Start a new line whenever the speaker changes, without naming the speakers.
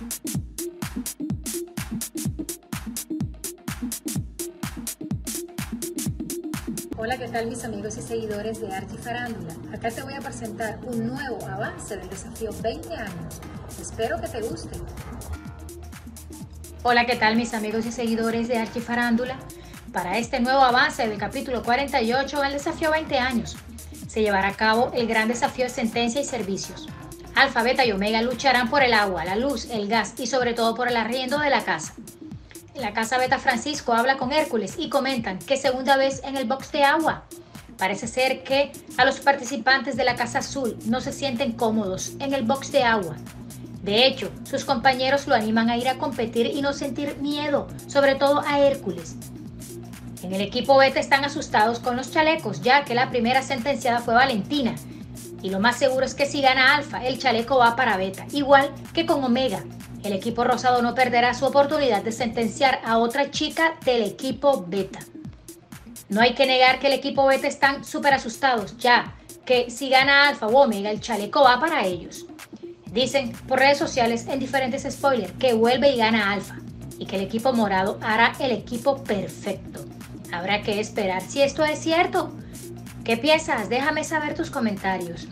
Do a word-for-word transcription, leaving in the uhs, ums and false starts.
Hola, ¿qué tal mis amigos y seguidores de Archi Farándula? Acá te voy a presentar un nuevo avance del desafío veinte años. Espero que te guste.
Hola, ¿qué tal mis amigos y seguidores de Archi Farándula? Para este nuevo avance del capítulo cuarenta y ocho del desafío veinte años, se llevará a cabo el gran desafío de sentencia y servicios. Alfa, Beta y Omega lucharán por el agua, la luz, el gas y sobre todo por el arriendo de la casa. En la casa Beta, Francisco habla con Hércules y comentan que segunda vez en el box de agua. Parece ser que a los participantes de la Casa Azul no se sienten cómodos en el box de agua. De hecho, sus compañeros lo animan a ir a competir y no sentir miedo, sobre todo a Hércules. En el equipo Beta están asustados con los chalecos, ya que la primera sentenciada fue Valentina. Y lo más seguro es que si gana Alfa, el chaleco va para Beta, igual que con Omega. El equipo rosado no perderá su oportunidad de sentenciar a otra chica del equipo Beta. No hay que negar que el equipo Beta están súper asustados, ya que si gana Alfa o Omega, el chaleco va para ellos. Dicen por redes sociales en diferentes spoilers que vuelve y gana Alfa y que el equipo morado hará el equipo perfecto. Habrá que esperar si esto es cierto. ¿Qué piensas? Déjame saber tus comentarios.